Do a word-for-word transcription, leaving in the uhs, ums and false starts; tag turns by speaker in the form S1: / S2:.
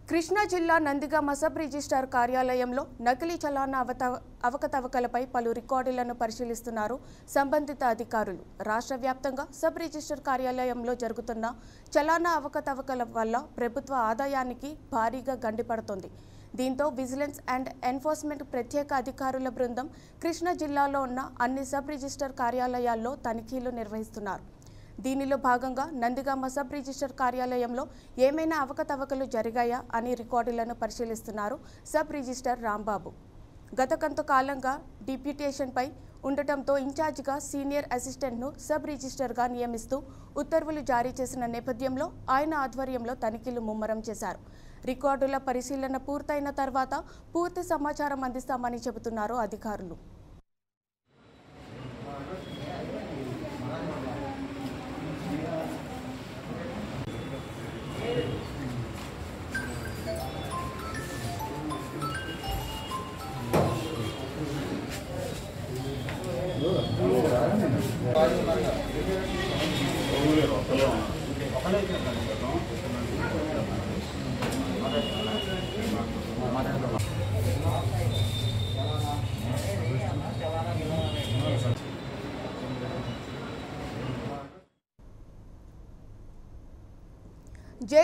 S1: కృష్ణా జిల్లా Nandigama sub registrar కార్యాలయంలో నకిలీ చలానా అవకతవకలపై పలు రికార్డులను పరిశీలిస్తున్నారు సంబంధిత అధికారులు. రాష్ట్ర వ్యాప్తంగా సబ్ రిజిస్ట్రార్ కార్యాలయంలో జరుగుతున్న చలానా అవకతవకల వల్ల ప్రభుత్వ ఆదాయానికి భారీగా గండిపడుతోంది. దీంతో విజిలెన్స్ అండ్ ఎన్ఫోర్స్మెంట్ ప్రత్యేక అధికారుల బృందం కృష్ణా జిల్లాలో ఉన్న అన్ని సబ్ రిజిస్ట్రార్ కార్యాలయాల్లో తనిఖీలు నిర్వహిస్తున్నారు. దీనిలో భాగంగా నందిగామ సబ్ రిజిస్ట్రార్ కార్యాలయంలో ఏమైనా అవకతవకలు జరిగాయా అని రికార్డులను పరిశీలిస్తున్నారు సబ్ రిజిస్ట్రార్ రాంబాబు. గత కొంతకాలంగా డిప్యూటేషన్పై ఉండటంతో ఇన్ఛార్జిగా సీనియర్ అసిస్టెంట్ను సబ్ రిజిస్ట్రార్గా నియమిస్తూ ఉత్తర్వులు జారీ చేసిన నేపథ్యంలో ఆయన ఆధ్వర్యంలో తనిఖీలు ముమ్మరం చేశారు. రికార్డుల పరిశీలన పూర్తయిన తర్వాత పూర్తి సమాచారం అందిస్తామని చెబుతున్నారు అధికారులు.
S2: ఒకలే